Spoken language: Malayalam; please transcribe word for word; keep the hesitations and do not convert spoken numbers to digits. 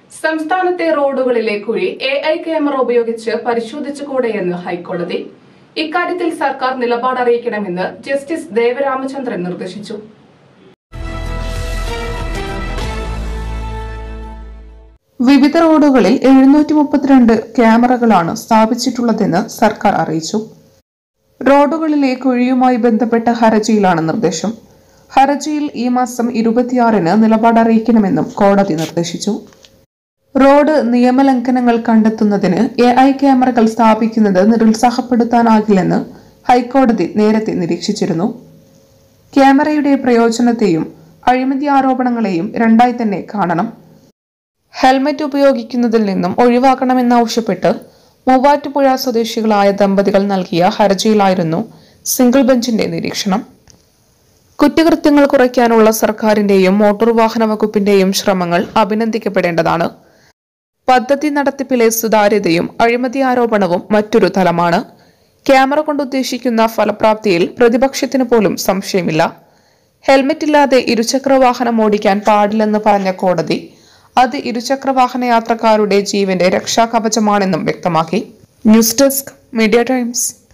സംസ്ഥാനത്തെ റോഡുകളിലെ കുഴി എ ഐ ക്യാമറ ഉപയോഗിച്ച് പരിശോധിച്ചുകൂടെയെന്ന് ഹൈക്കോടതി. ഇക്കാര്യത്തിൽ സർക്കാർ നിലപാട് അറിയിക്കണമെന്ന് ജസ്റ്റിസ് ദേവരാമചന്ദ്രൻ നിർദ്ദേശിച്ചു. വിവിധ റോഡുകളിൽ എഴുന്നൂറ്റി മുപ്പത്തിരണ്ട് ക്യാമറകളാണ് സ്ഥാപിച്ചിട്ടുള്ളതെന്ന് സർക്കാർ അറിയിച്ചു. റോഡുകളിലെ കുഴിയുമായി ബന്ധപ്പെട്ട ഹർജിയിലാണ് നിർദ്ദേശം. ഹർജിയിൽ ഈ മാസം ഇരുപത്തിയാറിന് നിലപാട് അറിയിക്കണമെന്നും കോടതി നിർദ്ദേശിച്ചു. റോഡ് നിയമലംഘനങ്ങൾ കണ്ടെത്തുന്നതിന് എ ഐ ക്യാമറകൾ സ്ഥാപിക്കുന്നത് നിരുത്സാഹപ്പെടുത്താനാകില്ലെന്ന് ഹൈക്കോടതി നേരത്തെ നിരീക്ഷിച്ചിരുന്നു. ക്യാമറയുടെ പ്രയോജനത്തെയും അഴിമതി ആരോപണങ്ങളെയും രണ്ടായി തന്നെ കാണണം. ഹെൽമറ്റ് ഉപയോഗിക്കുന്നതിൽ നിന്നും ഒഴിവാക്കണമെന്നാവശ്യപ്പെട്ട് മൂവാറ്റുപുഴ സ്വദേശികളായ ദമ്പതികൾ നൽകിയ ഹർജിയിലായിരുന്നു സിംഗിൾ ബെഞ്ചിന്റെ നിരീക്ഷണം. കുറ്റകൃത്യങ്ങൾ കുറയ്ക്കാനുള്ള സർക്കാരിന്റെയും മോട്ടോർ വാഹന വകുപ്പിന്റെയും ശ്രമങ്ങൾ അഭിനന്ദിക്കപ്പെടേണ്ടതാണ്. പദ്ധതി നടത്തിപ്പിലെ സുതാര്യതയും അഴിമതി ആരോപണവും മറ്റൊരു തലമാണ്. ക്യാമറ കൊണ്ടുദ്ദേശിക്കുന്ന ഫലപ്രാപ്തിയിൽ പ്രതിപക്ഷത്തിന് പോലും സംശയമില്ല. ഹെൽമറ്റില്ലാതെ ഇരുചക്ര വാഹനം ഓടിക്കാൻ പാടില്ലെന്ന് പറഞ്ഞ കോടതി അത് ഇരുചക്രവാഹന യാത്രക്കാരുടെ ജീവന്റെ രക്ഷാകവചമാണെന്നും വ്യക്തമാക്കി. News desk, media times.